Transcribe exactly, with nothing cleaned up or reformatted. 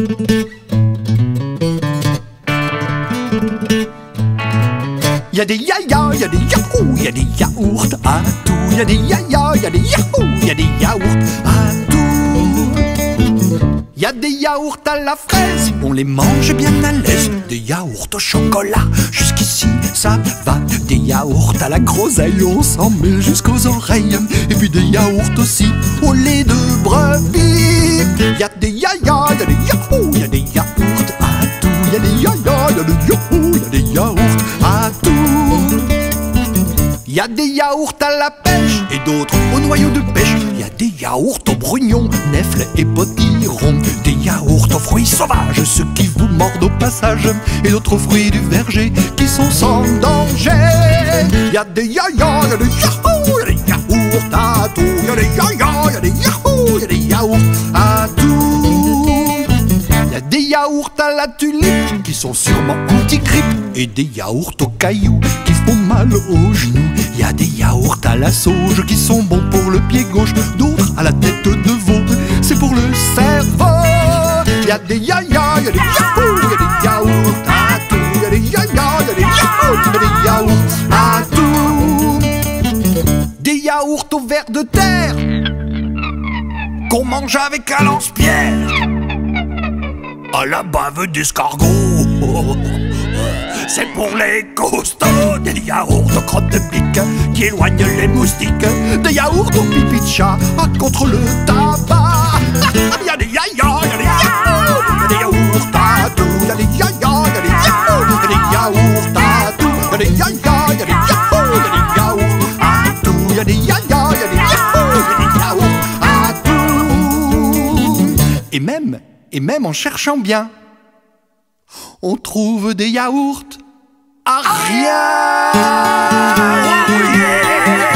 Y a des yaya, y a des yahoo, y a des yaourts à tout. Y a des yaya, y a des yahoo, y a des yaourts à tout. Y a des yaourts à la fraise, on les mange bien à l'aise. Des yaourts au chocolat, jusqu'ici ça va. Des yaourts à la groseille, on s'en met jusqu'aux oreilles. Et puis des yaourts aussi au lait de brebis. Y a des yaya, y a des yahoo, y a des yaourts à tout. Y a des yaya, y a des yahoo, y a des yaourts à tout. Y a des yaourts à la pêche et d'autres au noyau de pêche. Y a des yaourts aux brugnons, nèfles et potirons. Des yaourts aux fruits sauvages, ceux qui vous mordent au passage. Et d'autres fruits du verger qui sont sans danger. Y a des yaya, y a des yahoo, y a des yaourts à tout. Y a des yaya, y a des yahoo, y a des yaourts à tout. Y a des yaourts à la tulipe qui sont sûrement anti-grippe. Et des yaourts aux cailloux qui font mal aux genoux. Y a des yaourts à la sauge qui sont bons pour le pied gauche. D'autres à la tête de veau, c'est pour le cerveau. Y a des yaya, y a des yahoo, y a des yaourts à tout. Y a des yaya, y a des yahoo, y a des yaourts à tout. Des yaourts au ver de terre qu'on mange avec un lance-pierre. À la bave d'escargot, c'est pour les costauds. Des yaourts aux crottes de pique qui éloignent les moustiques. Des yaourts au pipi de chat contre le tabac. Y'a des yaya, y'a des yahoo, y'a des yaourts à tout. Y'a des yaya, y'a des yahoo, y'a des yaourts à tout. Y'a des yaya, y'a des yahoo, y'a des yaourts à tout. Y'a des yaya, y'a des yahoo, y'a des yaourts à tout. Et même Et même en cherchant bien, on trouve des yaourts à rien. Oh yeah.